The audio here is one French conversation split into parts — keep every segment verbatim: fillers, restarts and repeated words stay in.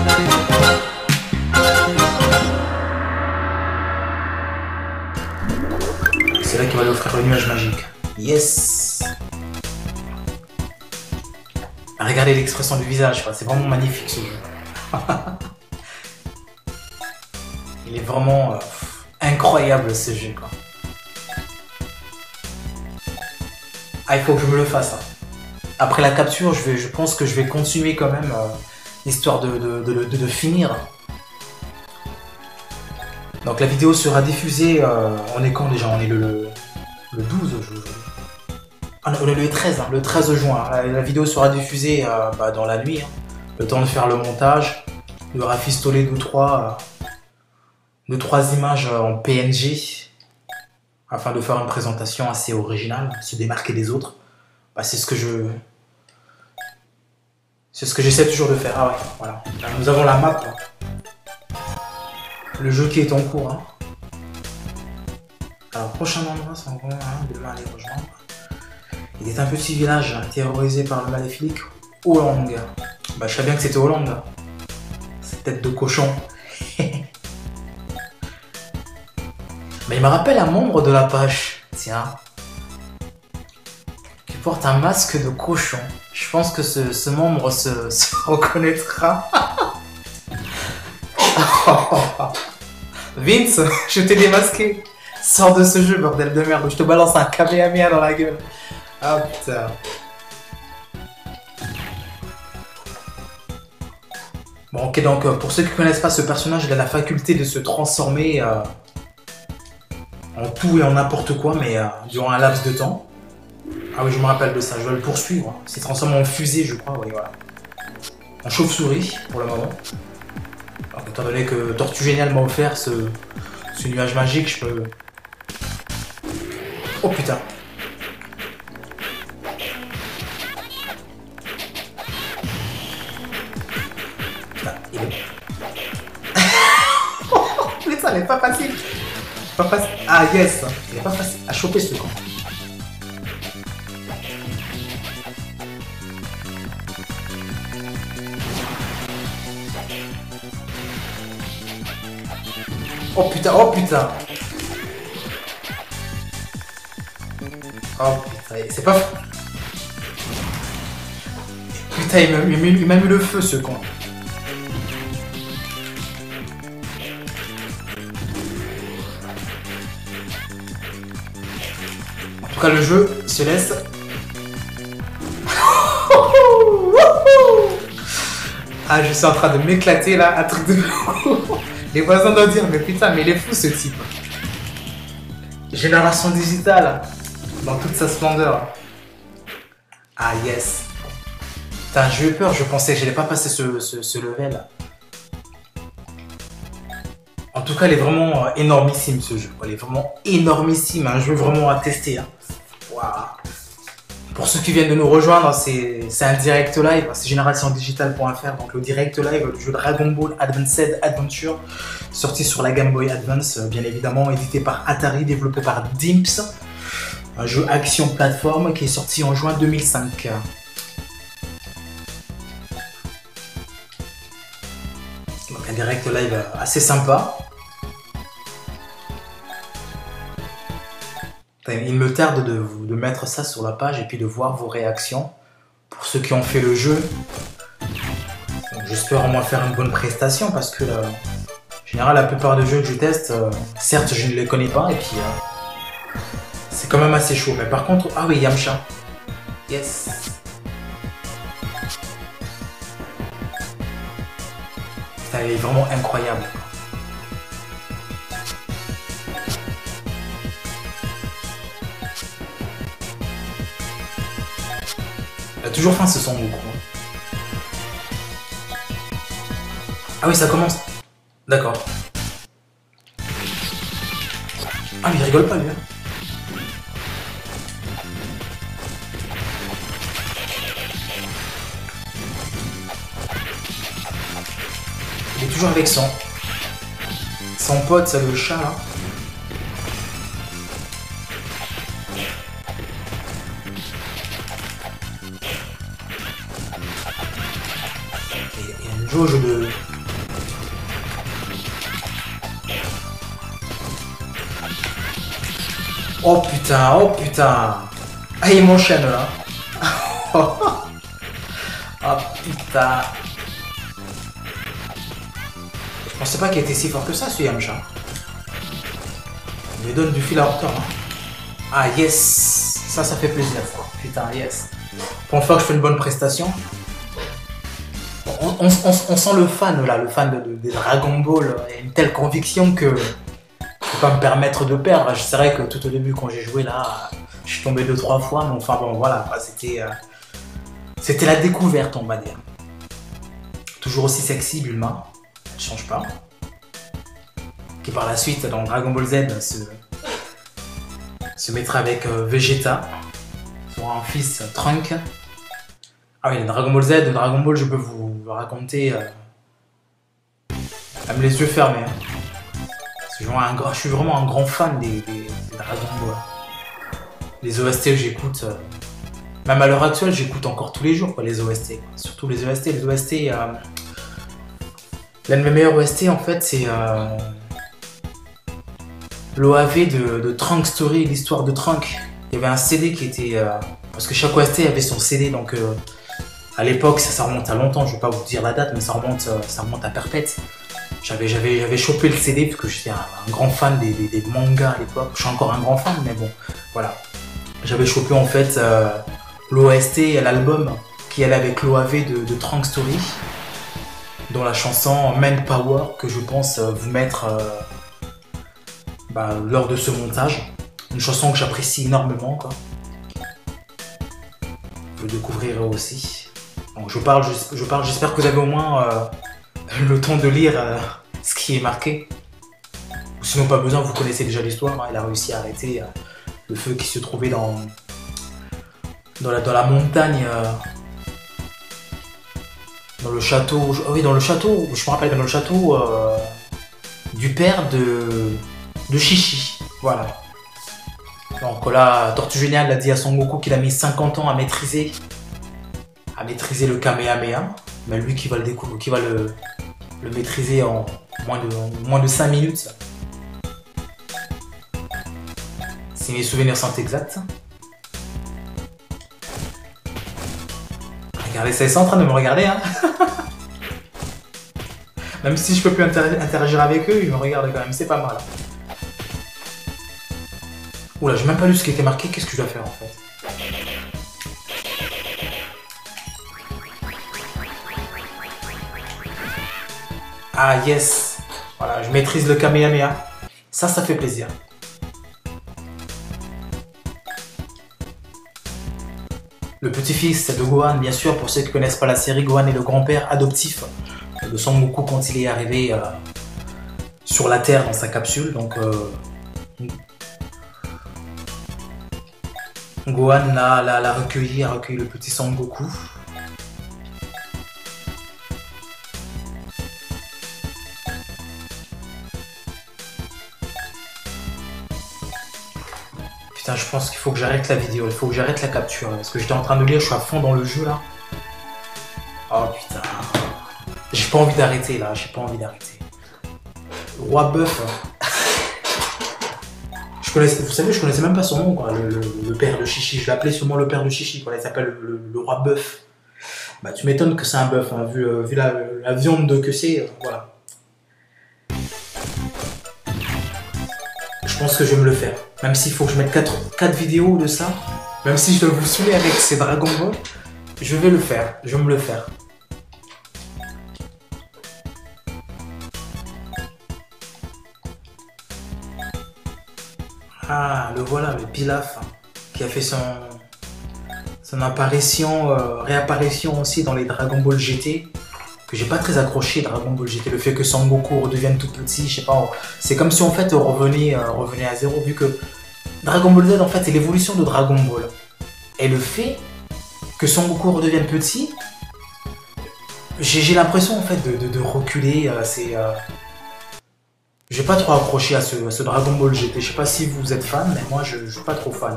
C'est là qu'il va lui offrir le nuage magique. Yes. Regardez l'expression du visage, c'est vraiment magnifique ce jeu. Il est vraiment euh, incroyable ce jeu, quoi. Ah, il faut que je me le fasse. Hein. Après la capture, je, vais, je pense que je vais continuer quand même, euh, histoire de, de, de, de, de finir. Donc la vidéo sera diffusée, euh, on est quand déjà? On est le, le, le douze, je, je... Ah non, le, le treize, hein, le treize juin. La, la vidéo sera diffusée euh, bah, dans la nuit. Hein. Le temps de faire le montage, de rafistoler deux trois, euh, deux, trois images en P N G afin de faire une présentation assez originale, se démarquer des autres. Bah, c'est ce que je... C'est ce que j'essaie toujours de faire. Ah ouais, voilà. Là, nous avons la map. Là. Le jeu qui est en cours. Hein. Alors, prochain endroit, c'est encore hein, demain aller rejoindre. Il est un petit village terrorisé par le maléfique Olang. Bah, je savais bien que c'était Olang. Cette tête de cochon. Mais il me rappelle un membre de la page. Tiens. Qui porte un masque de cochon. Je pense que ce, ce membre se, se reconnaîtra. Vince, je t'ai démasqué. Sors de ce jeu, bordel de merde. Je te balance un Kamehameha dans la gueule. Ah putain. Bon, ok, donc pour ceux qui ne connaissent pas ce personnage, il a la faculté de se transformer euh, en tout et en n'importe quoi, mais euh, durant un laps de temps. Ah oui, je me rappelle de ça, je dois le poursuivre. Il s'est transformé en fusée, je crois, oui, voilà. En chauve-souris, pour le moment. Alors, étant donné que Tortue Géniale m'a offert ce, ce nuage magique, je peux... Oh putain. Putain, il est... Putain, elle est pas facile. Pas facile. Ah yes, il est pas facile à choper ce camp. Oh putain, oh putain. Oh putain, c'est pas... Putain, il m'a mis, mis le feu ce con. En tout cas, le jeu se laisse... Ah, je suis en train de m'éclater là, un truc de... Les voisins doivent dire, mais putain, mais il est fou ce type. Génération digitale, dans toute sa splendeur. Ah yes. Putain, j'ai eu peur, je pensais que je n'allais pas passer ce, ce, ce level. En tout cas, il est vraiment énormissime ce jeu. Il est vraiment énormissime, un jeu vraiment à tester. Hein. Wow. Pour ceux qui viennent de nous rejoindre, c'est un direct live, c'est génération digitale point F R, donc le direct live du jeu Dragon Ball Advanced Adventure, sorti sur la Game Boy Advance, bien évidemment, édité par Atari, développé par Dimps, un jeu action plateforme qui est sorti en juin deux mille cinq. Donc un direct live assez sympa. Il me tarde de, de mettre ça sur la page et puis de voir vos réactions. Pour ceux qui ont fait le jeu, j'espère au moins faire une bonne prestation parce que euh, en général la plupart des jeux que je teste, euh, certes je ne les connais pas et puis euh, c'est quand même assez chaud. Mais par contre, ah oui, Yamcha. Yes. Ça est vraiment incroyable. Il a toujours faim ce son Goku. Ah oui, ça commence. D'accord. Ah mais il rigole pas lui. Hein. Il est toujours avec son... Son pote, c'est le chat là. Il y a une jauge de, Oh putain, oh putain. Ah, il m'enchaîne là. Oh putain. Je pensais pas qu'il était si fort que ça, ce Yamcha. Il me donne du fil à retordre. Ah yes. Ça, ça fait plaisir. Putain, yes. Pour une fois que je fais une bonne prestation. On, on, on, on sent le fan là, le fan de, de, de Dragon Ball. Il y a une telle conviction que je peux pas me permettre de perdre. C'est vrai que tout au début quand j'ai joué là, je suis tombé deux trois fois, mais enfin bon voilà, c'était euh, c'était la découverte on va dire. Toujours aussi sexy Bulma, elle change pas. Qui par la suite dans Dragon Ball Z se, se mettra avec euh, Vegeta, son un fils Trunk. Ah oui, Dragon Ball Z, Dragon Ball, je peux vous le raconter euh, même les yeux fermés. Hein. Parce que je, un, je suis vraiment un grand fan des, des, des Dragon Ball. Les O S T que j'écoute, euh, même à l'heure actuelle, j'écoute encore tous les jours quoi, les O S T. Quoi. Surtout les O S T. Les O S T, euh, l'un de mes meilleurs O S T en fait, c'est euh, l'O A V de, de Trunk Story, l'histoire de Trunk. Il y avait un C D qui était... Euh, parce que chaque O S T avait son C D, donc... Euh, à l'époque, ça, ça remonte à longtemps, je ne vais pas vous dire la date, mais ça remonte, ça remonte à perpète. J'avais, j'avais, j'avais chopé le C D parce que j'étais un, un grand fan des, des, des mangas à l'époque. Je suis encore un grand fan, mais bon, voilà. J'avais chopé en fait euh, l'O S T et l'album qui allait avec l'O A V de, de Trunk Story, dont la chanson Man Power que je pense vous mettre euh, bah, lors de ce montage. Une chanson que j'apprécie énormément, quoi. Vous le découvrirez aussi. Donc je parle, je, je parle, j'espère que vous avez au moins euh, le temps de lire euh, ce qui est marqué. Sinon pas besoin, vous connaissez déjà l'histoire. Hein, il a réussi à arrêter euh, le feu qui se trouvait dans, dans, la, dans la montagne, euh, dans le château, oh oui dans le château, je me rappelle dans le château euh, du père de, de Chichi. Voilà. Donc là, Tortue Géniale a dit à Son Goku qu'il a mis cinquante ans à maîtriser à maîtriser le Kamehameha, mais lui qui va le découvrir, qui va le, le maîtriser en moins de, en moins de cinq minutes. Si mes souvenirs sont exacts. Regardez, ça, ils sont en train de me regarder, hein. Même si je peux plus interagir avec eux, ils me regardent quand même, c'est pas mal. Oula, j'ai même pas lu ce qui était marqué, qu'est-ce que je dois faire en fait? Ah yes, voilà, je maîtrise le Kamehameha. Ça, ça fait plaisir. Le petit-fils de Gohan, bien sûr, pour ceux qui ne connaissent pas la série, Gohan est le grand-père adoptif de Son Goku quand il est arrivé euh, sur la Terre dans sa capsule. Donc, euh, Gohan l'a recueilli, a recueilli le petit Son Goku. Putain, je pense qu'il faut que j'arrête la vidéo, il faut que j'arrête la capture, parce que j'étais en train de lire, je suis à fond dans le jeu là. Oh putain, j'ai pas envie d'arrêter là, j'ai pas envie d'arrêter. Roi Bœuf. Je connaissais, vous savez, je connaissais même pas son nom, quoi, le, le, le père de Chichi, je l'appelais sûrement le père de Chichi, quoi. Il s'appelle le, le, le Roi Bœuf. Bah tu m'étonnes que c'est un bœuf, hein, vu, vu la, la viande de que c'est, voilà. Je pense que je vais me le faire. Même s'il faut que je mette quatre vidéos de ça, même si je dois vous saouler avec ces Dragon Ball, je vais le faire. Je vais me le faire. Ah, le voilà, le Pilaf, hein, qui a fait son, son apparition, euh, réapparition aussi dans les Dragon Ball G T. Que j'ai pas très accroché Dragon Ball G T, le fait que Son Goku redevienne tout petit, je sais pas, c'est comme si en fait on revenait, euh, revenait à zéro, vu que Dragon Ball Z en fait c'est l'évolution de Dragon Ball. Et le fait que Son Goku redevienne petit, j'ai l'impression en fait de, de, de reculer, euh, c'est... Euh... J'ai pas trop accroché à ce, à ce Dragon Ball G T, je sais pas si vous êtes fan, mais moi je, je suis pas trop fan.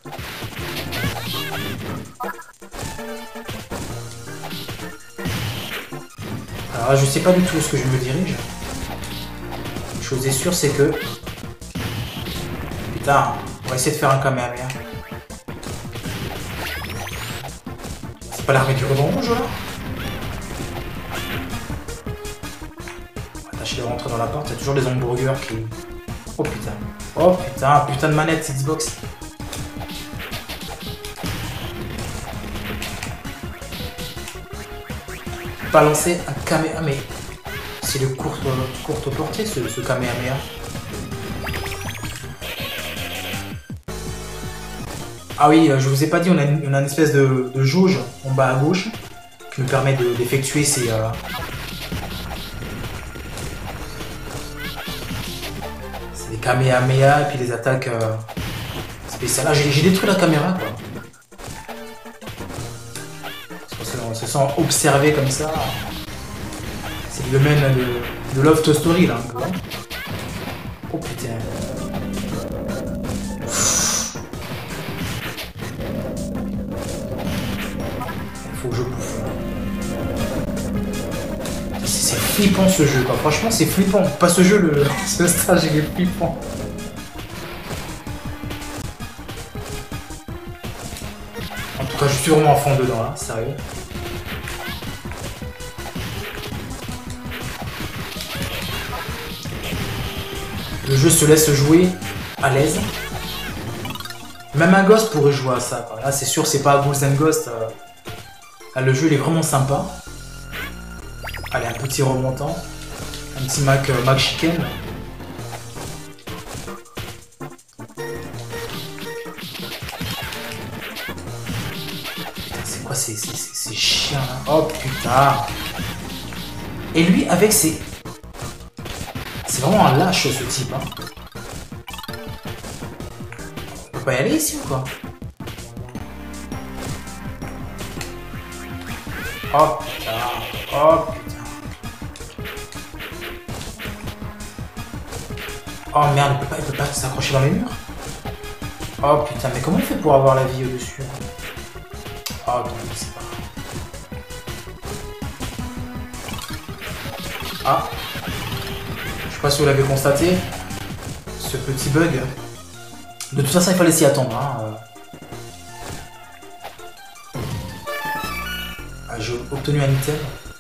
Alors je sais pas du tout où ce que je me dirige. Une chose est sûre, c'est que... Putain, va essayer de faire un Kamehameha. C'est pas l'armée du ruban rouge là? On va tâcher de rentrer dans la porte, il y a toujours des hamburgers qui... Oh putain. Oh putain, putain de manette Xbox. Balancer un Kamehameha, mais c'est de courte, courte portée ce, ce Kamehameha. Ah oui, je vous ai pas dit, on a une, on a une espèce de, de jauge en bas à gauche qui nous permet d'effectuer ces... Euh... C'est des Kamehameha et puis des attaques euh, spéciales. Ah, j'ai détruit la caméra quoi. On se sent observé comme ça. C'est le domaine de, de Loft Story là. Oh putain. Il faut que je bouffe. C'est flippant ce jeu quoi. Franchement c'est flippant. Pas ce jeu, le ce stage il est flippant. En tout cas je suis vraiment à fond dedans là, sérieux. Le jeu se laisse jouer à l'aise. Même un Ghost pourrait jouer à ça. Quoi. Là, c'est sûr, c'est pas Ghouls and Ghost. Euh... Là, le jeu, il est vraiment sympa. Allez, un petit remontant. Un petit Mac, euh, Mac Chicken. C'est quoi ces, ces, ces, ces chiens là? Oh putain! Et lui, avec ses... C'est vraiment un lâche ce type. Hein. On peut pas y aller ici ou quoi? Oh putain. Oh putain. Oh merde, il peut pas, il peut pas s'accrocher dans les murs. Oh putain, mais comment il fait pour avoir la vie au-dessus? Oh non, c'est pas grave. Ah. Je sais pas si vous l'avez constaté, ce petit bug. De toute façon, il fallait s'y attendre. Hein. Ah, j'ai obtenu un item.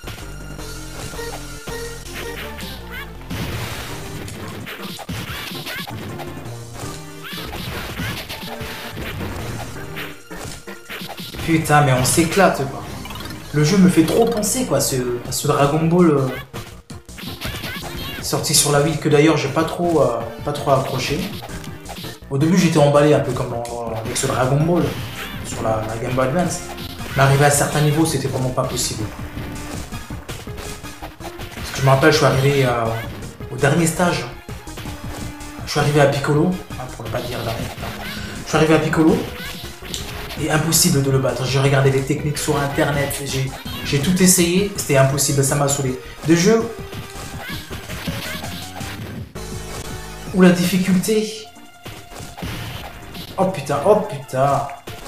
Putain, mais on s'éclate quoi. Le jeu me fait trop penser quoi, ce, à ce Dragon Ball. Euh... sorti sur la Wii, que d'ailleurs j'ai pas trop euh, pas trop accroché. Au début j'étais emballé un peu comme dans, avec ce Dragon Ball sur la, la Game Boy Advance, mais arrivé à certains niveaux c'était vraiment pas possible. Parce que je me rappelle, je suis arrivé euh, au dernier stage, je suis arrivé à Piccolo, hein, pour ne pas dire dernier, je suis arrivé à Piccolo et impossible de le battre. J'ai regardé des techniques sur internet, j'ai tout essayé, c'était impossible, ça m'a saoulé. De jeux où la difficulté... Oh putain, oh putain.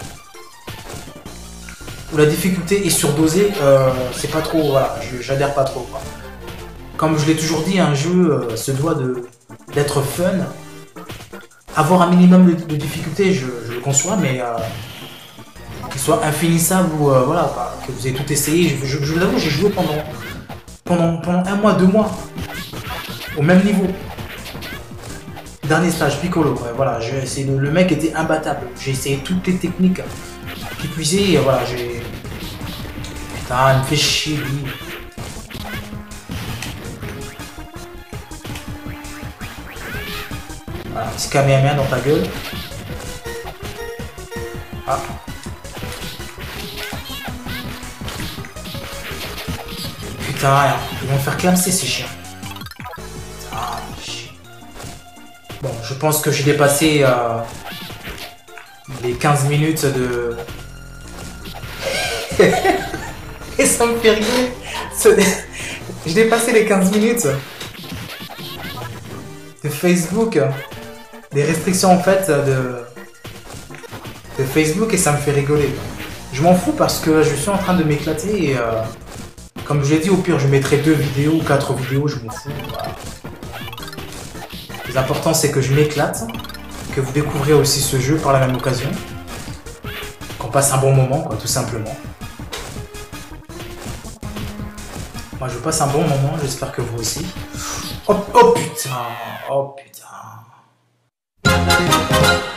Où la difficulté est surdosée, euh, c'est pas trop... Voilà, j'adhère pas trop. Quoi. Comme je l'ai toujours dit, un jeu euh, se doit d'être fun. Avoir un minimum de, de difficulté, je, je le conçois, mais... Euh, qu'il soit infinissable ou... Euh, voilà, bah, que vous ayez tout essayé. Je, je, je vous avoue, j'ai joué pendant, pendant, pendant un mois, deux mois. Au même niveau. Dernier stage, Piccolo, ouais, voilà, le, le mec était imbattable. J'ai essayé toutes les techniques qui puisaient, et voilà, j'ai... Putain, il me fait chier, lui. Voilà, petit Kamehameha dans ta gueule. Ah. Putain, ils vont me faire clamser ces chiens. Ah, bon, je pense que j'ai dépassé euh, les quinze minutes de... Et ça me fait rigoler. J'ai dépassé les quinze minutes de Facebook. Des restrictions en fait de... de Facebook et ça me fait rigoler. Je m'en fous parce que je suis en train de m'éclater et... Euh, comme je l'ai dit, au pire je mettrai deux vidéos ou quatre vidéos, je m'en fous. Voilà. Le plus important c'est que je m'éclate, que vous découvrez aussi ce jeu par la même occasion. Qu'on passe un bon moment, quoi, tout simplement. Moi, je passe un bon moment, j'espère que vous aussi. Oh, oh putain, oh putain.